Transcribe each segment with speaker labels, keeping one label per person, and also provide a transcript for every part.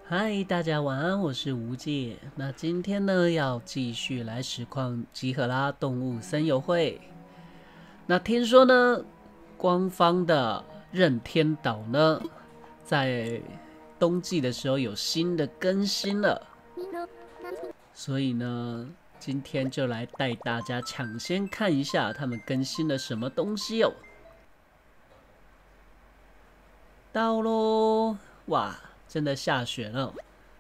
Speaker 1: 嗨，大家晚安，我是吴姐。那今天呢，要继续来实况集合啦动物森友会。那听说呢，官方的任天岛呢，在冬季的时候有新的更新了，所以呢，今天就来带大家抢先看一下他们更新了什么东西哦。到喽！哇，真的下雪了。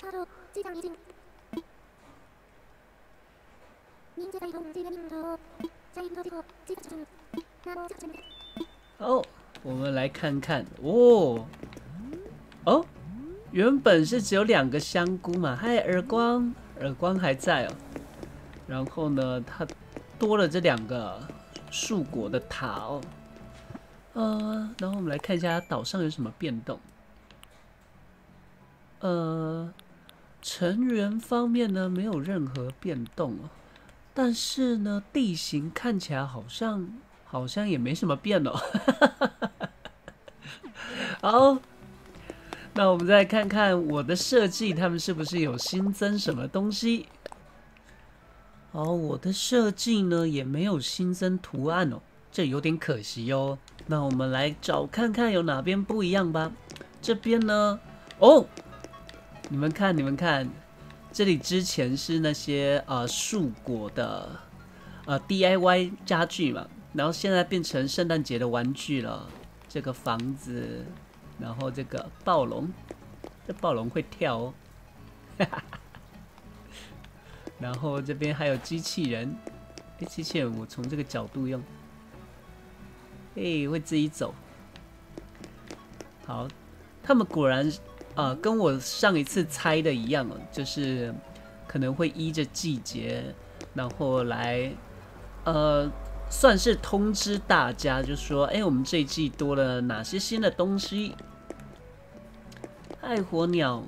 Speaker 1: 好，我们来看看哦。哦，原本是只有2个香菇嘛，还有耳光，耳光还在哦。然后呢，它多了这2个树果的塔哦。然后我们来看一下岛上有什么变动。成员方面呢没有任何变动哦，但是呢地形看起来好像也没什么变哦。好，那我们再看看我的设计，他们是不是有新增什么东西？哦，我的设计呢也没有新增图案哦，这有点可惜哦。那我们来找看看有哪边不一样吧。这边呢，哦，你们看，这里之前是那些树果的DIY 家具嘛，然后现在变成圣诞节的玩具了。这个房子，然后这个暴龙，这暴龙会跳哦。然后这边还有机器人，机器人我从这个角度用，会自己走。好，他们果然跟我上一次猜的一样哦，就是可能会依着季节，然后来算是通知大家，就说我们这一季多了哪些新的东西。爱火鸟。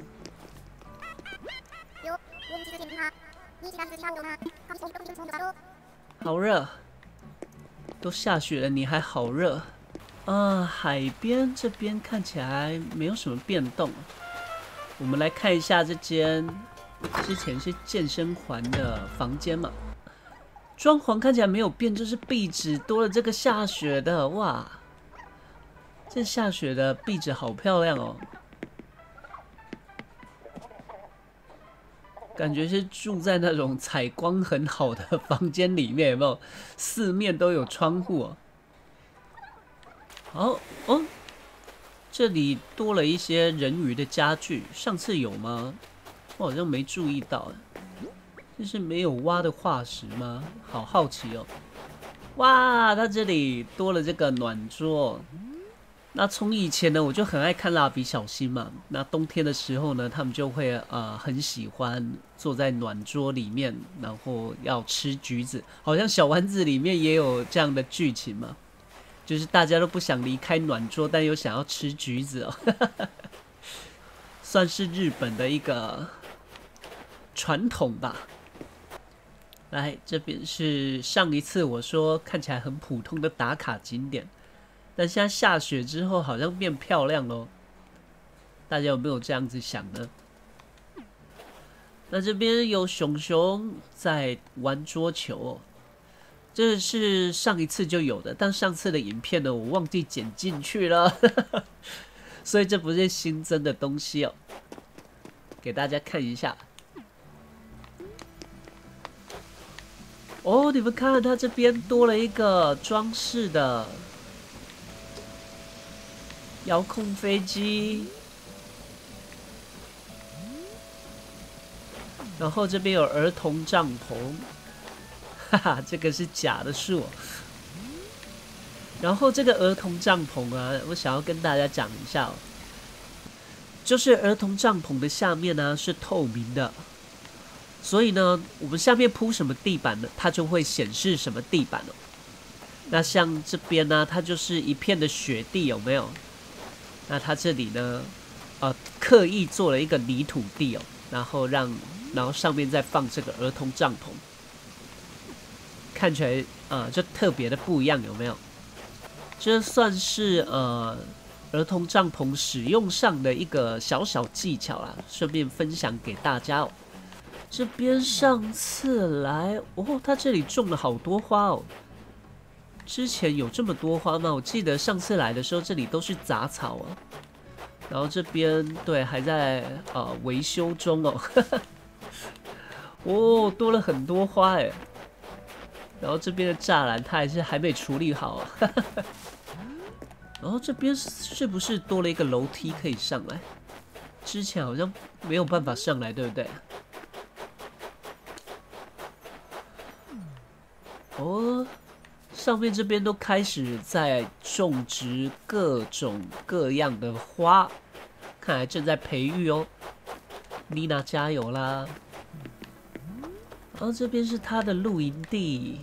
Speaker 1: 好热，都下雪了，你还好热。海边这边看起来没有什么变动。我们来看一下这间之前是健身环的房间嘛，装潢看起来没有变，就是壁纸多了这个下雪的，哇，这下雪的壁纸好漂亮哦，感觉是住在那种采光很好的房间里面，有没有？四面都有窗户哦。好哦，这里多了一些人鱼的家具，上次有吗？我好像没注意到。这是没有挖的化石吗？好好奇哦。哇，它这里多了这个暖桌。那从以前呢，我就很爱看蜡笔小新嘛。那冬天的时候呢，他们就会很喜欢坐在暖桌里面，然后要吃橘子。好像小丸子里面也有这样的剧情嘛，就是大家都不想离开暖桌，但又想要吃橘子哦。算是日本的一个传统吧。来，这边是上一次我说看起来很普通的打卡景点。但现在下雪之后，好像变漂亮咯。大家有没有这样子想呢？那这边有熊熊在玩桌球哦，这是上一次就有的，但上次的影片呢，我忘记剪进去了，所以这不是新增的东西哦，给大家看一下。哦，你们看，它这边多了一个装饰的遥控飞机，然后这边有儿童帐篷，哈哈，这个是假的树。然后这个儿童帐篷啊，我想要跟大家讲一下哦，就是儿童帐篷的下面呢是透明的，所以呢，我们下面铺什么地板呢，它就会显示什么地板哦。那像这边呢，它就是一片的雪地，有没有？那它这里呢，刻意做了一个泥土地哦，然后上面再放这个儿童帐篷，看起来就特别的不一样，有没有？这算是儿童帐篷使用上的一个小小技巧啦，顺便分享给大家哦。这边上次来哦，它这里种了好多花哦。之前有这么多花吗？我记得上次来的时候，这里都是杂草啊。然后这边对还在维修中哦。哦，多了很多花哎。然后这边的栅栏它还没处理好啊。然后这边是不是多了一个楼梯可以上来？之前好像没有办法上来，对不对？哦，上面这边都开始在种植各种各样的花，看来正在培育哦。妮娜加油啦！然后这边是她的露营地。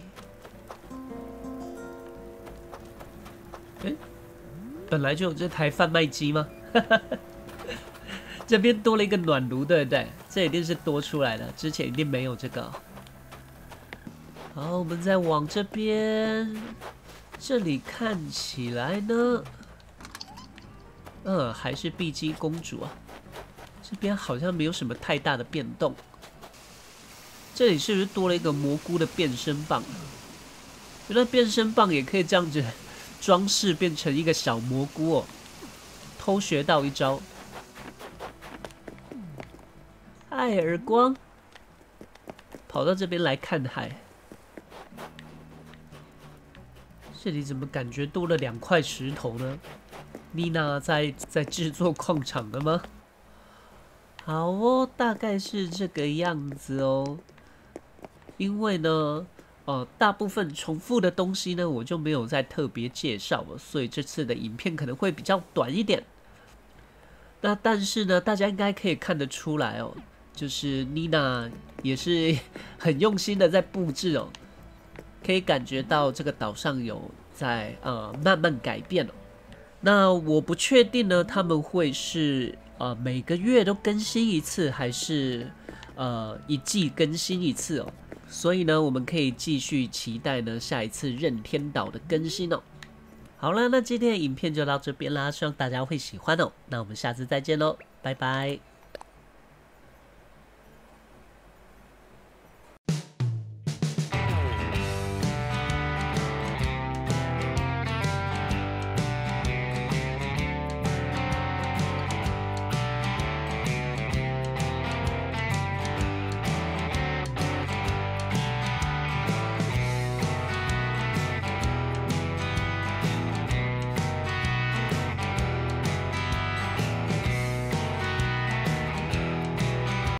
Speaker 1: 本来就有这台贩卖机吗？这边多了一个暖炉，对不对？这一定是多出来的，之前一定没有这个。好，我们再往这边，这里看起来呢，还是碧姬公主啊。这边好像没有什么太大的变动。这里是不是多了一个蘑菇的变身棒？原来变身棒也可以这样子装饰，变成一个小蘑菇哦。偷学到一招。嗨，耳光，跑到这边来看海。这里怎么感觉多了2块石头呢？妮娜在制作矿场的吗？好哦，大概是这个样子哦。因为呢，大部分重复的东西呢，我就没有再特别介绍了，所以这次的影片可能会比较短一点。那但是呢，大家应该可以看得出来哦，就是妮娜也是很用心的在布置哦，可以感觉到这个岛上有在慢慢改变哦。那我不确定呢，他们会是每个月都更新一次，还是1季更新一次哦。所以呢，我们可以继续期待呢下一次任天岛的更新哦。好了，那今天的影片就到这边啦，希望大家会喜欢哦。那我们下次再见喽，拜拜。